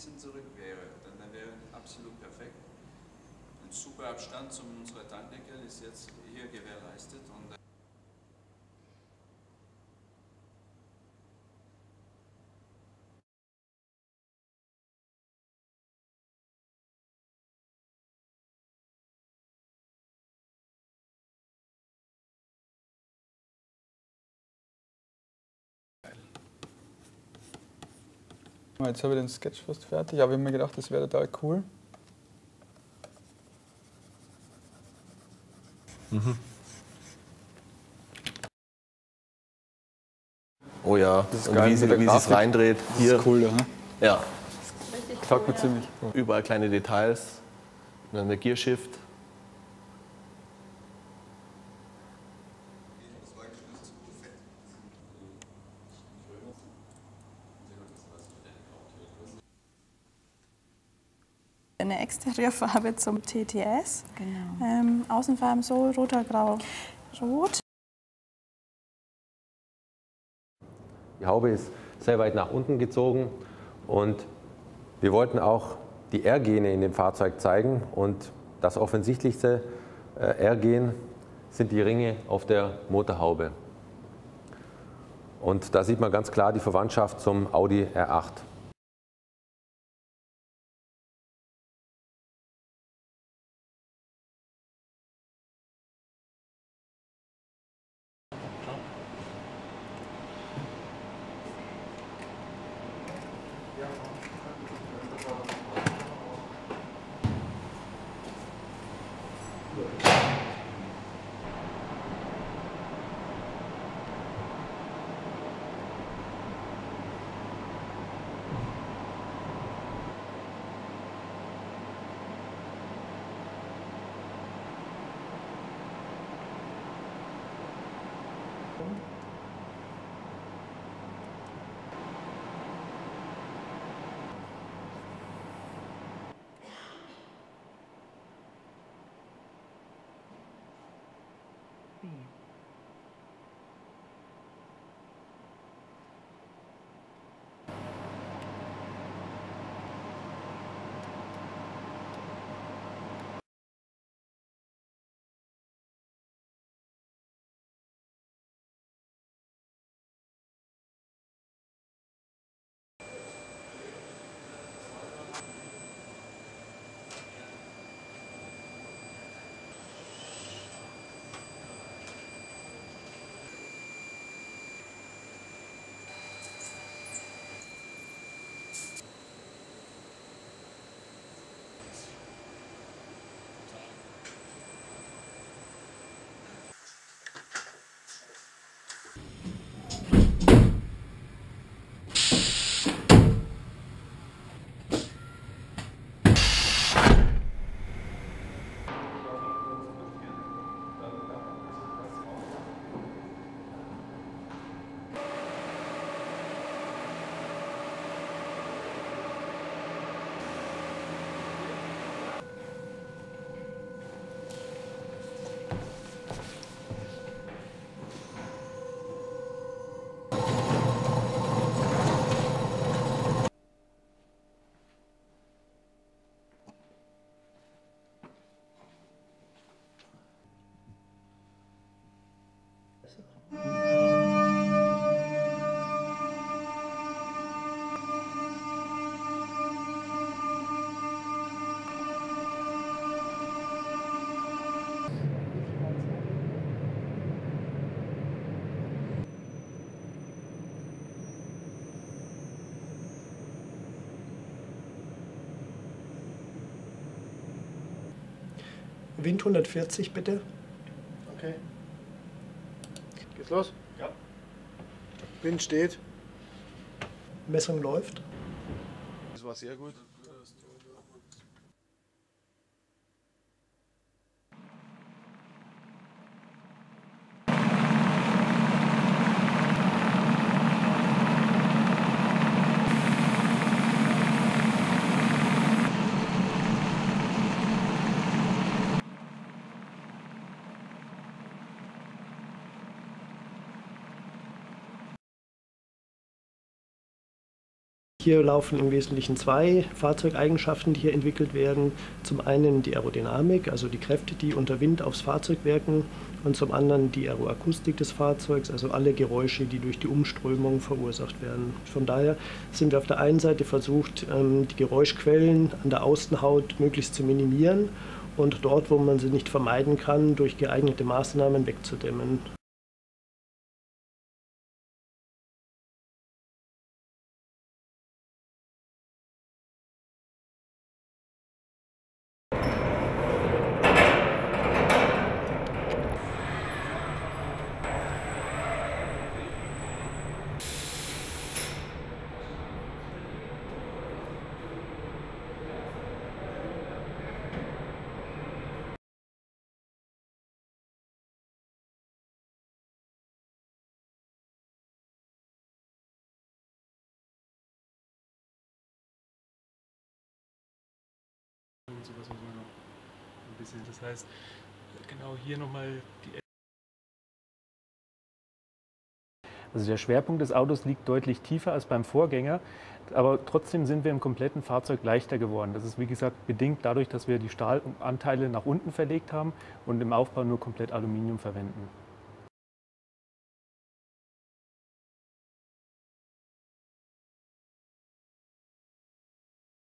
bisschen zurück wäre, dann wäre absolut perfekt. Ein super Abstand zu unserer Tankdeckel ist jetzt hier gewährleistet. Und jetzt habe ich den Sketch fast fertig, aber ich habe mir gedacht, das wäre total cool. Oh ja, Das ist und geil wie sie mit der es Grafik. reindreht. Das Hier, ist cool, ja. ja, Taugt mir ziemlich. überall kleine Details. Und dann der Gearshift. Eine Exteriorfarbe zum TTS. Genau. Außenfarben so, roter, grau, rot. Die Haube ist sehr weit nach unten gezogen und wir wollten auch die R-Gene in dem Fahrzeug zeigen und das offensichtlichste R-Gen sind die Ringe auf der Motorhaube. Und da sieht man ganz klar die Verwandtschaft zum Audi R8. Wind 140 bitte. Okay. Geht's los? Ja. Wind steht. Messung läuft. Das war sehr gut. Hier laufen im Wesentlichen zwei Fahrzeugeigenschaften, die hier entwickelt werden. Zum einen die Aerodynamik, also die Kräfte, die unter Wind aufs Fahrzeug wirken, und zum anderen die Aeroakustik des Fahrzeugs, also alle Geräusche, die durch die Umströmung verursacht werden. Von daher sind wir auf der einen Seite versucht, die Geräuschquellen an der Außenhaut möglichst zu minimieren und dort, wo man sie nicht vermeiden kann, durch geeignete Maßnahmen wegzudämmen. Sowas muss man noch ein bisschen. Das heißt, genau hier nochmal die. Also der Schwerpunkt des Autos liegt deutlich tiefer als beim Vorgänger, aber trotzdem sind wir im kompletten Fahrzeug leichter geworden. Das ist wie gesagt bedingt dadurch, dass wir die Stahlanteile nach unten verlegt haben und im Aufbau nur komplett Aluminium verwenden.